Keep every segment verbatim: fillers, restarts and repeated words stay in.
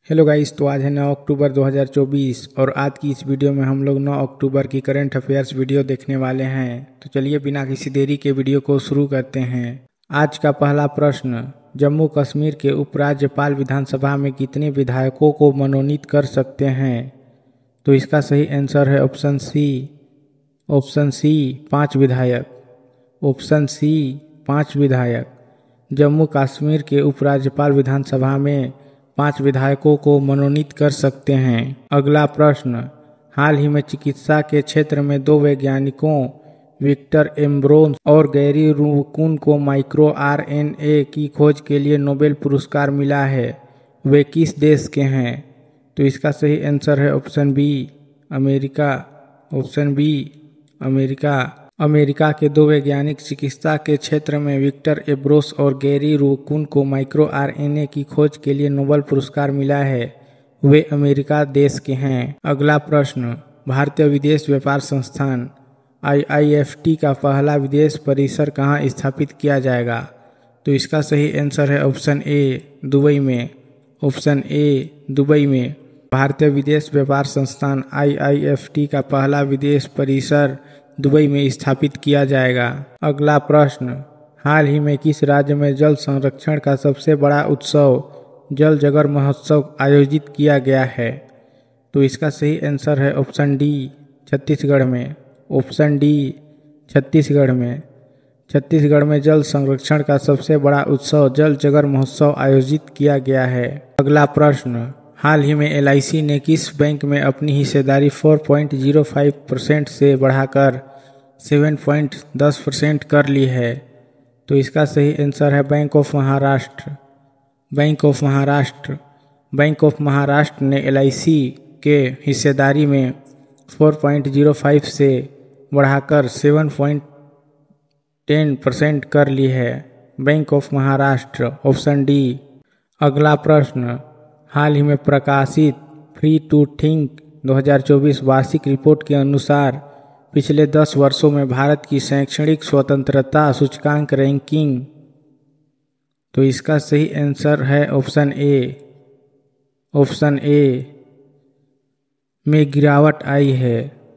Hello guys, तो आज है नौ अक्टूबर दो हज़ार चौबीस और आज की इस वीडियो में हम लोग नौ अक्टूबर की करंट अफेयर्स वीडियो देखने वाले हैं। तो चलिए बिना किसी देरी के वीडियो को शुरू करते हैं। आज का पहला प्रश्न, जम्मू कश्मीर के उपराज्यपाल विधानसभा में कितने विधायकों को मनोनीत कर सकते हैं? तो इसका सही आंसर है ऑप्शन सी ऑप्शन सी पाँच विधायक। ऑप्शन सी पाँच विधायक। जम्मू कश्मीर के उपराज्यपाल विधानसभा में पांच विधायकों को मनोनीत कर सकते हैं। अगला प्रश्न, हाल ही में चिकित्सा के क्षेत्र में दो वैज्ञानिकों विक्टर एम्ब्रोस और गैरी रूबिकुन को माइक्रो आरएनए की खोज के लिए नोबेल पुरस्कार मिला है। वे किस देश के हैं? तो इसका सही आंसर है option B America. Option B America. America के दो वैज्ञानिक चिकित्सा के क्षेत्र में विक्टर एम्ब्रोस और गैरी रूबिकुन को माइक्रो आरएनए की खोज के लिए नोबेल पुरस्कार मिला है। वे अमेरिका देश के हैं। अगला प्रश्न, भारतीय विदेश व्यापार संस्थान आई आई एफ टी का पहला विदेश परिसर कहाँ स्थापित किया जाएगा? तो इसका सही आंसर है ऑप्शन ए दुबई में। ऑप्शन ए दुबई में। भारतीय विदेश व्यापार संस्थान आई आई एफ टी का पहला विदेश परिसर दुबई में स्थापित किया जाएगा। अगला प्रश्न, हाल ही में किस राज्य में जल संरक्षण का सबसे बड़ा उत्सव जल जगर महोत्सव आयोजित किया गया है? तो इसका सही आंसर है ऑप्शन डी छत्तीसगढ़ में। ऑप्शन डी छत्तीसगढ़ में। छत्तीसगढ़ में जल संरक्षण का सबसे बड़ा उत्सव जल जगर महोत्सव आयोजित किया गया है। अगला प्रश्न, हाल ही में एल आई सी ने किस बैंक में अपनी हिस्सेदारी चार पॉइंट शून्य पाँच परसेंट से बढ़ाकर सात पॉइंट एक शून्य परसेंट कर ली है? तो इसका सही आंसर है bank of Maharashtra. Bank of Maharashtra. Bank of Maharashtra ने एल आई सी के हिस्सेदारी में चार पॉइंट शून्य पाँच से बढ़ाकर सात पॉइंट एक शून्य परसेंट कर ली है। Bank of Maharashtra. Option D. अगला प्रश्न, हाल ही में प्रकाशित फ्री टू थिंक दो हज़ार चौबीस वार्षिक रिपोर्ट के अनुसार पिछले दस वर्षों में भारत की शैक्षणिक स्वतंत्रता सूचकांक रैंकिंग, तो इसका सही आंसर है ऑप्शन ए। ऑप्शन ए में गिरावट आई है।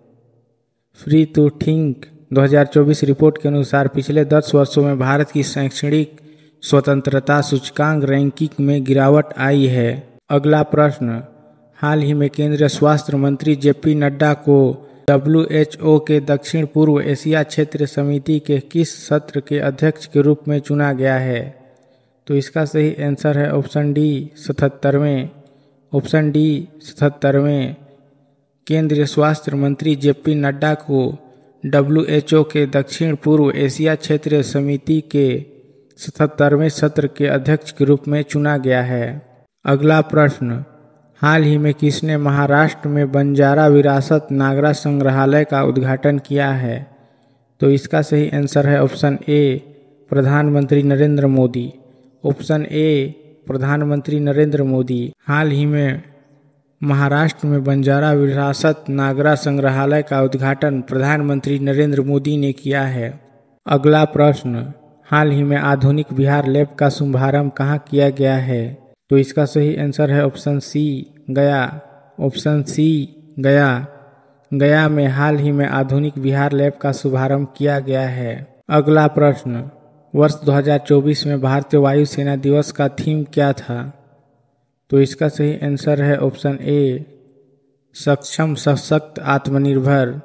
फ्री टू थिंक दो हज़ार चौबीस रिपोर्ट के अनुसार पिछले दस वर्षों में भारत की शैक्षणिक स्वतंत्रता सूचकांक रैंकिंग में गिरावट आई है। अगला प्रश्न, हाल ही में केंद्रीय स्वास्थ्य मंत्री जे पी नड्डा को डब्ल्यू एच ओ के दक्षिण पूर्व एशिया क्षेत्र समिति के किस सत्र के अध्यक्ष के रूप में चुना गया है? तो इसका सही आंसर है ऑप्शन डी सतहत्तरवें। ऑप्शन डी सतहत्तरवें। केंद्रीय स्वास्थ्य मंत्री जे पी नड्डा को डब्ल्यू एच ओ के दक्षिण पूर्व एशिया क्षेत्र समिति के सतहत्तरवें सत्र के अध्यक्ष के रूप में चुना गया है। अगला प्रश्न, हाल ही में किसने महाराष्ट्र में बंजारा विरासत नागरा संग्रहालय का उद्घाटन किया है? तो इसका सही आंसर है ऑप्शन ए प्रधानमंत्री नरेंद्र मोदी। ऑप्शन ए प्रधानमंत्री नरेंद्र मोदी। हाल ही में महाराष्ट्र में बंजारा विरासत नागरा संग्रहालय का उद्घाटन प्रधानमंत्री नरेंद्र मोदी ने किया है। अगला प्रश्न, हाल ही में आधुनिक बिहार लैब का शुभारंभ कहाँ किया गया है? तो इसका सही आंसर है ऑप्शन सी गया। ऑप्शन सी गया। गया में हाल ही में आधुनिक बिहार लैब का शुभारंभ किया गया है। अगला प्रश्न, वर्ष दो हज़ार चौबीस में भारतीय वायुसेना दिवस का थीम क्या था? तो इसका सही आंसर है ऑप्शन ए सक्षम सशक्त आत्मनिर्भर।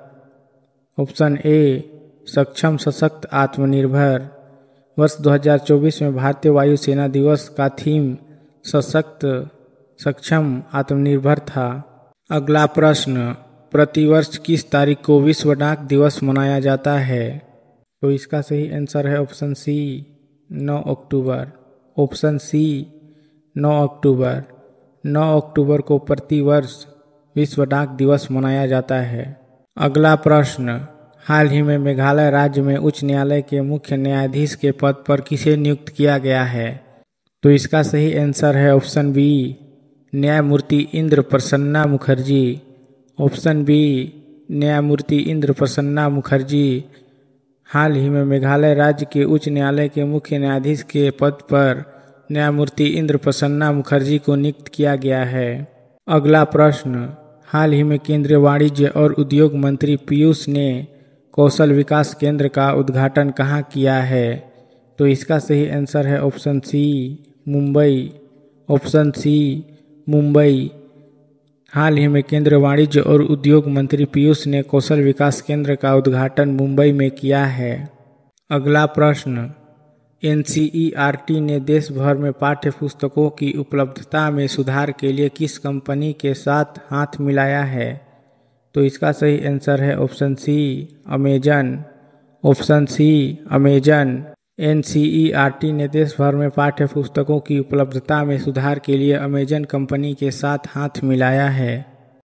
ऑप्शन ए सक्षम सशक्त आत्मनिर्भर। वर्ष दो हज़ार चौबीस में भारतीय वायुसेना दिवस का थीम सशक्त सक्षम आत्मनिर्भर था। अगला प्रश्न, प्रतिवर्ष किस तारीख को विश्व डाक दिवस मनाया जाता है? तो इसका सही आंसर है ऑप्शन सी नौ अक्टूबर। ऑप्शन सी नौ अक्टूबर। नौ अक्टूबर को प्रतिवर्ष विश्व डाक दिवस मनाया जाता है। अगला प्रश्न, हाल ही में मेघालय राज्य में उच्च न्यायालय के मुख्य न्यायाधीश के पद पर किसे नियुक्त किया गया है? तो इसका सही आंसर है ऑप्शन बी न्यायमूर्ति इंद्र प्रसन्ना मुखर्जी। ऑप्शन बी न्यायमूर्ति इंद्र प्रसन्ना मुखर्जी हाल ही में मेघालय राज्य के उच्च न्यायालय के मुख्य न्यायाधीश के पद पर न्यायमूर्ति इंद्र प्रसन्ना मुखर्जी को नियुक्त किया गया है। अगला प्रश्न, हाल ही में केंद्रीय वाणिज्य और उद्योग मंत्री पीयूष ने कौशल विकास केंद्र का उद्घाटन कहाँ किया है? तो इसका सही आंसर है option C, Mumbai. Option C, Mumbai. हाल ही में केंद्रीय वाणिज्य और उद्योग मंत्री पीयूष ने कौशल विकास केंद्र का उद्घाटन मुंबई में किया है। अगला प्रश्न, N C E R T ने देश भर में पाठ्य पुस्तकों की उपलब्धता में सुधार के लिए किस कंपनी के साथ हाथ मिलाया है? तो इसका सही आंसर है option C, Amazon. Option C, Amazon. N C E R T ने देश भर में पाठ्य पुस्तकों की उपलब्धता में सुधार के लिए अमेजन कंपनी के साथ हाथ मिलाया है।